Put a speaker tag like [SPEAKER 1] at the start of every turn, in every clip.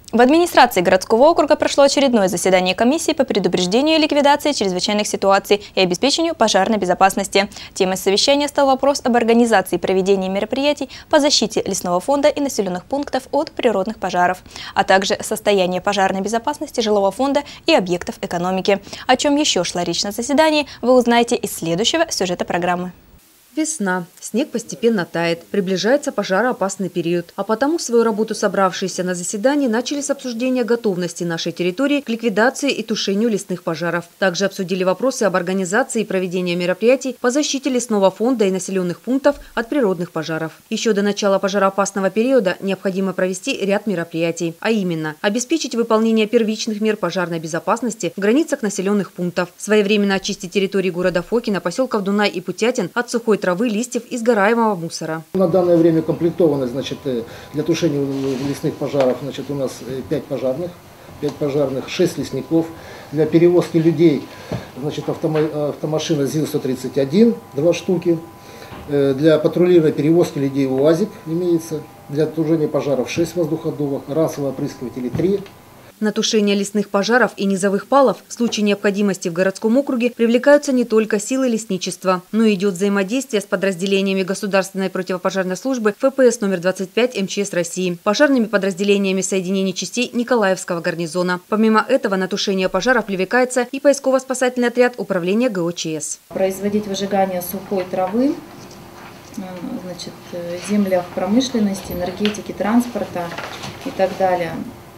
[SPEAKER 1] В администрации городского округа прошло очередное заседание комиссии по предупреждению и ликвидации чрезвычайных ситуаций и обеспечению пожарной безопасности. Темой совещания стал вопрос об организации и проведении мероприятий по защите лесного фонда и населенных пунктов от природных пожаров, а также состояние пожарной безопасности жилого фонда и объектов экономики. О чем еще шла речь на заседании, вы узнаете из следующего сюжета программы.
[SPEAKER 2] Весна. Снег постепенно тает. Приближается пожароопасный период. А потому свою работу собравшиеся на заседании начали с обсуждения готовности нашей территории к ликвидации и тушению лесных пожаров. Также обсудили вопросы об организации и проведении мероприятий по защите лесного фонда и населенных пунктов от природных пожаров. Еще до начала пожароопасного периода необходимо провести ряд мероприятий, а именно обеспечить выполнение первичных мер пожарной безопасности в границах населенных пунктов, своевременно очистить территории города Фокина, поселков Дунай и Путятин от сухой травы, листьев и сгораемого мусора.
[SPEAKER 3] На данное время комплектованы, для тушения лесных пожаров, у нас 5 пожарных, 6 лесников. Для перевозки людей, автомашина ЗИЛ-131, 2 штуки. Для патрулирования перевозки людей УАЗик имеется. Для тушения пожаров 6 воздуходувок, расовые опрыскиватели 3.
[SPEAKER 2] На тушение лесных пожаров и низовых палов в случае необходимости в городском округе привлекаются не только силы лесничества, но и идет взаимодействие с подразделениями Государственной противопожарной службы ФПС номер 25 МЧС России, пожарными подразделениями соединений частей Николаевского гарнизона. Помимо этого на тушение пожаров привлекается и поисково-спасательный отряд управления ГОЧС.
[SPEAKER 4] Производить выжигание сухой травы в землях промышленности, энергетики, транспорта и так далее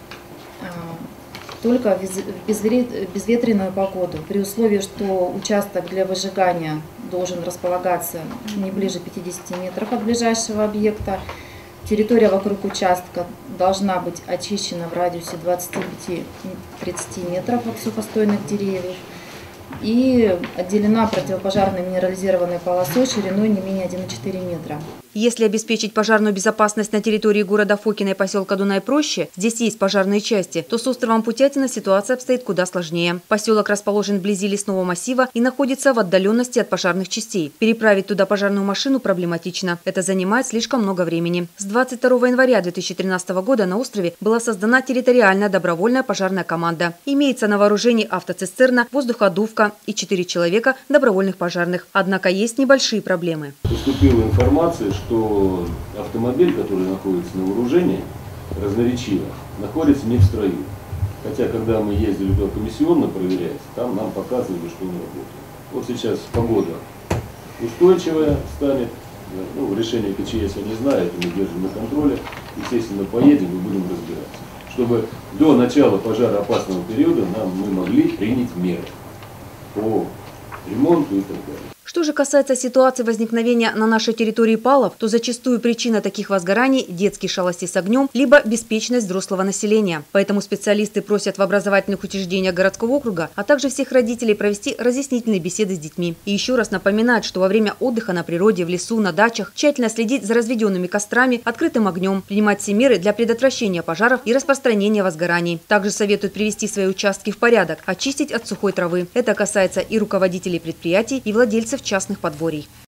[SPEAKER 4] только в безветренную погоду, при условии, что участок для выжигания должен располагаться не ближе 50 метров от ближайшего объекта. Территория вокруг участка должна быть очищена в радиусе 25-30 метров от сухостойных деревьев и отделена противопожарной минерализированной полосой шириной не менее 1,4 метра.
[SPEAKER 2] Если обеспечить пожарную безопасность на территории города Фокина и поселка Дунай проще, здесь есть пожарные части, то с островом Путятина ситуация обстоит куда сложнее. Поселок расположен вблизи лесного массива и находится в отдаленности от пожарных частей. Переправить туда пожарную машину проблематично. Это занимает слишком много времени. С 22 января 2013 года на острове была создана территориальная добровольная пожарная команда. Имеется на вооружении автоцистерна, воздуходувка и 4 человека добровольных пожарных. Однако есть небольшие проблемы.
[SPEAKER 5] Поступила информация, что автомобиль, который находится на вооружении, разноречиво, находится не в строю. Хотя, когда мы ездили туда комиссионно проверять, там нам показывали, что он работает. Вот сейчас погода устойчивая станет, решение КЧС я не знаю, это мы держим на контроле. Естественно, поедем и будем разбираться. Чтобы до начала пожароопасного периода мы могли принять меры по ремонту и так далее.
[SPEAKER 2] Что же касается ситуации возникновения на нашей территории палов, то зачастую причина таких возгораний – детские шалости с огнем, либо беспечность взрослого населения. Поэтому специалисты просят в образовательных учреждениях городского округа, а также всех родителей провести разъяснительные беседы с детьми. И еще раз напоминают, что во время отдыха на природе, в лесу, на дачах тщательно следить за разведенными кострами, открытым огнем, принимать все меры для предотвращения пожаров и распространения возгораний. Также советуют привести свои участки в порядок, очистить от сухой травы. Это касается и руководителей предприятий, и владельцев частных подворий.